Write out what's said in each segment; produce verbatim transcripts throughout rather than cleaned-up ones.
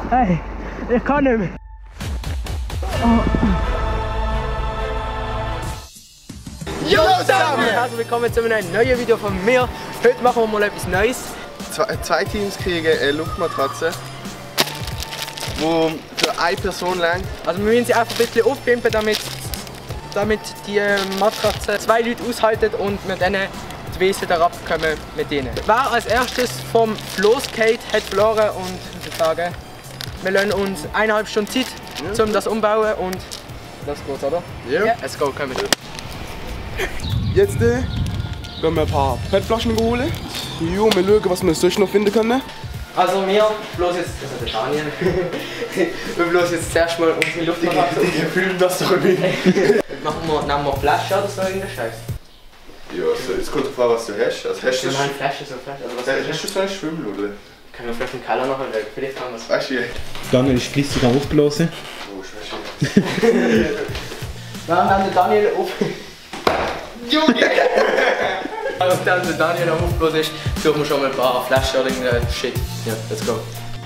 Hey, ich kann nicht mehr. Oh. Jo zusammen! Herzlich willkommen zu einem neuen Video von mir. Heute machen wir mal etwas Neues. Zwei, zwei Teams kriegen eine Luftmatratze, die für eine Person lang. Also wir müssen sie einfach ein bisschen aufpimpen, damit, damit die Matratze zwei Leute aushalten und wir dann die Wesen darauf kommen mit denen. Wer als erstes vom Floß geht, hat verloren und ich würde sagen, wir lassen uns eineinhalb Stunden Zeit, ja, um das umbauen und das geht's, oder? Ja. Ja. Es geht, kommen. Jetzt äh, werden wir ein paar P E T-Flaschen holen. Jo, wir schauen, was wir sonst noch finden können. Also wir bloß jetzt, also der Daniel, wir bloß jetzt zuerst mal unsere Luftmatratze. Die filmen das doch nicht. Machen wir, nehmen wir Flasche oder so irgendeinen Scheiß? Ja, also, jetzt kommt drauf an, was du hast. Also, hast du Wir machen Flasche, so Flasche. Also, was hast, hast du so eine Schwimmnudel? Können wir vielleicht im Keller noch entdecken? Vielleicht haben wir es. Weißt du wie? Daniel ist flüssig am Aufblasen. Oh, scheiße. Während dann der Daniel auf... Junge! Als dann der Daniel am Aufblasen ist, suchen wir schon mal ein paar Flaschen oder irgendein Shit. Ja, let's go.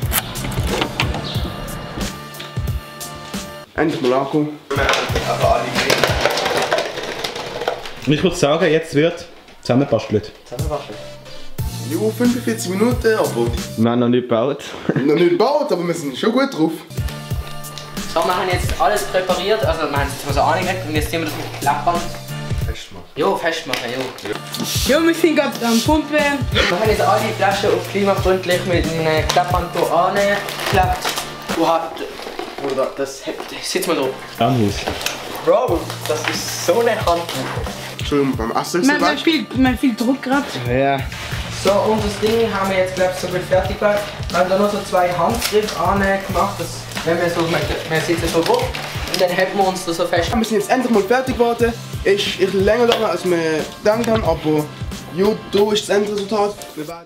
Endlich mal angekommen. Aber alle kriegen. Und ich würde sagen, jetzt wird zusammenbastelt. Zusammenwaschen. Jo, fünfundvierzig Minuten, aber Wir haben noch nicht gebaut. noch nicht gebaut, aber wir sind schon gut drauf. So, wir haben jetzt alles präpariert, also wir haben es jetzt mal so angelegt und jetzt ziehen wir das mit Klappband. Festmachen. Jo, festmachen, jo. Jo, wir sind gerade am Pumpen. Wir haben jetzt alle Flaschen auf klimafreundlich mit einem Klappband hier angeklappt. Du hast... Bruder, das... Sitz mal drauf. Anhus. Bro, das ist so eine Handbuch. Entschuldigung, beim Essen ist Man, es man, weg. viel, man viel Druck gerade. Ja. So, unser Ding haben wir jetzt, glaube ich, so gut fertig gemacht. Wir haben da noch so zwei Handgriffe gemacht, dass, wenn wir so, wir sitzen so drauf und dann halten wir uns da so fest. Wir sind jetzt endlich mal fertig geworden. Ist ich länger dauern, als wir gedacht haben, aber jo, da ist das Endresultat. Wir werden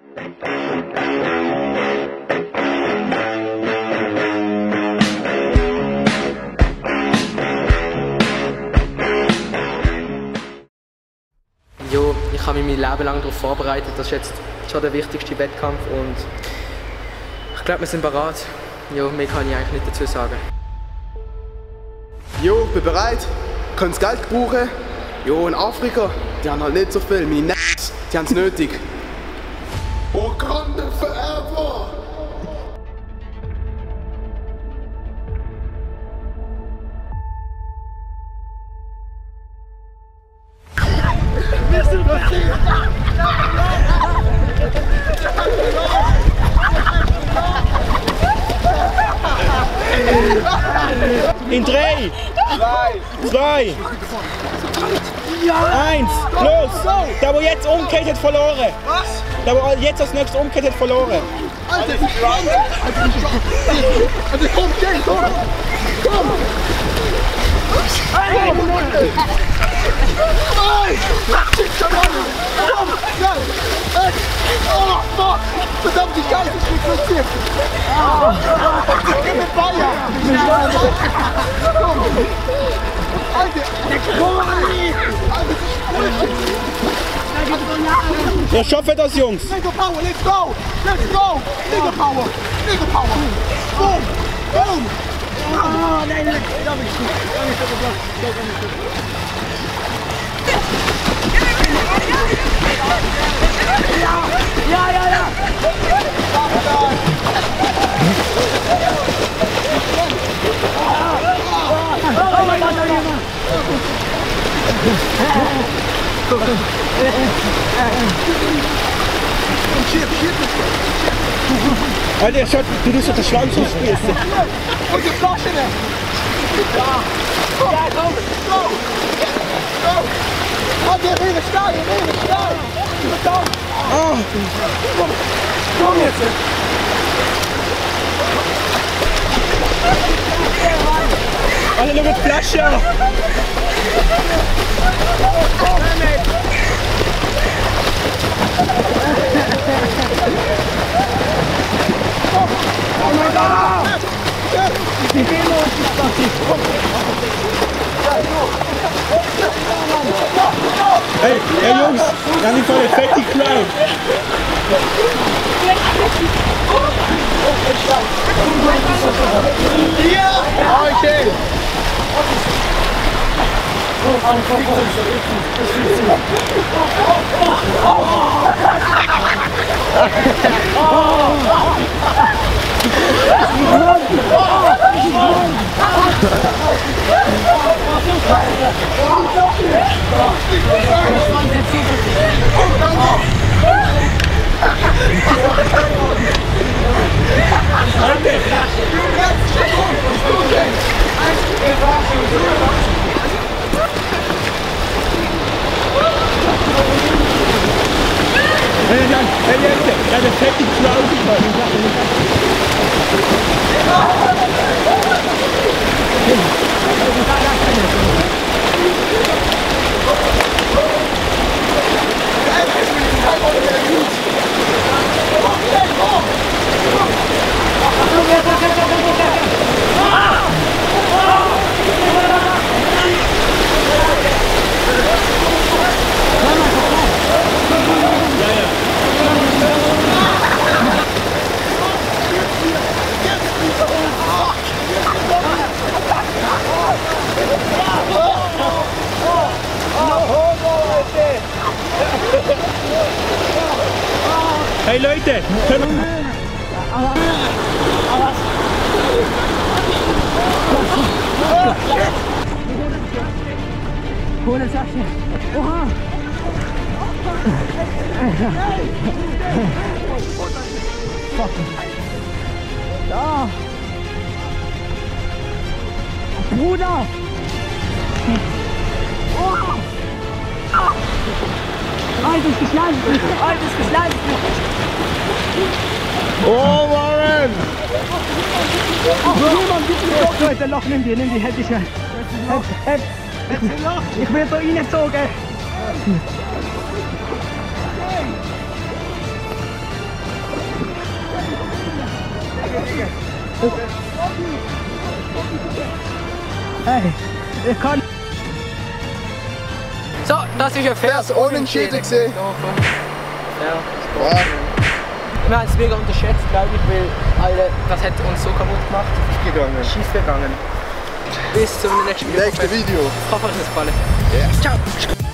Jo, ich habe mich mein Leben lang darauf vorbereitet. Das ist jetzt schon der wichtigste Wettkampf und ich glaube, wir sind bereit. Jo, mehr kann ich eigentlich nicht dazu sagen. Jo, bin bereit, kann das Geld brauchen. Jo, in Afrika, die haben halt nicht so viel. Meine Netz, die haben es nötig. Wakanda forever! In drei, zwei, eins, los! Der, der jetzt umkehrt, hat verloren. Was? Der, der jetzt als nächstes umkehrt, hat verloren. Alter, ich Also komm, geh, komm! Komm! Hey! Komm! Komm! Oh, fuck! Verdammt, die Geist ist nicht passiert! Gib mir Feuer! Komm! Alter! Ihr schafft das, Jungs! Nigga power, let's go! Let's go! Nigga power! Nigga power! Boom! Boom! Oh, nein, nein, da bin ich gut. Da bin ich gut. Da bin ich gut. Ja, ja, ja! Oh mein Gott, Alter, schaut, du musst den Schwanz ausspießen. Und die Flasche da! Ja, komm! Go! Go! Oh, der Rede stark, der Rede stark! Komm! Ah. Komm! Komm jetzt! Alle nur mit Flasche! Oh mein Gott! Die Demo ist gestartet! Hey, hey Jungs, wir haben die voll fette Crowd. Hey, Jan, hey, Jette, ja, der fällt nicht zu Hause. Hey Leute, können Ohne Tasche. Oha! Da! Bruder! Oh! Altes Geschleim! Altes Geschleim! Oh, Warren! Oh, niemand gibt mir Loch, Leute! Loch, nimm die, nimm die, hätte ich ja. Ich werde da reingezogen! Hey, ich kann... So, das ist ein faires Unentschieden gesehen. Ja, Ja. wir haben es mega unterschätzt, glaube ich, weil alle, das hat uns so kaputt gemacht. Gegangen. Schief gegangen. Bis zum nächsten Video. Nächste Video. Ich hoffe, euch hat es gefallen. Ja. Ciao!